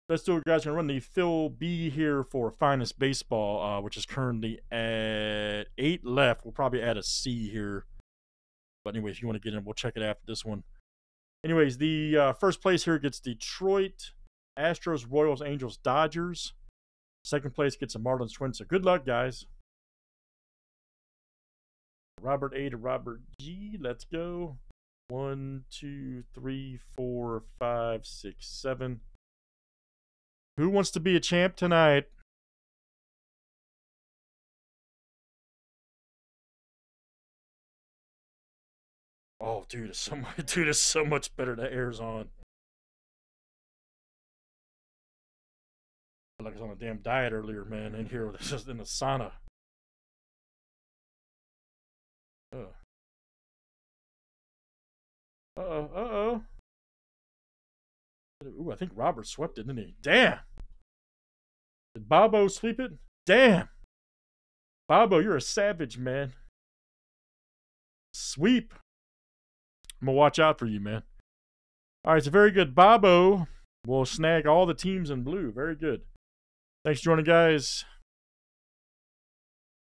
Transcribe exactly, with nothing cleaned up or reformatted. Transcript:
Let's do it, guys. We're going to run the Phil B here for Finest Baseball, uh, which is currently at eight left. We'll probably add a C here. But anyway, if you want to get in, we'll check it after this one. Anyways, the uh, first place here gets Detroit, Astros, Royals, Angels, Dodgers. Second place gets the Marlins, Twins. So good luck, guys. Robert A to Robert G. Let's go. One, two, three, four, five, six, seven. Who wants to be a champ tonight? Oh, dude, it's so much, dude, it's so much better that air's on. Like I was on a damn diet earlier, man. In here, this is in the sauna. Uh oh, uh oh. Ooh, I think Robert swept it, didn't he? Damn. Did Bobo sweep it? Damn. Bobo, you're a savage, man. Sweep. I'm going to watch out for you, man. All right, so very good. Bobo will snag all the teams in blue. Very good. Thanks for joining, guys.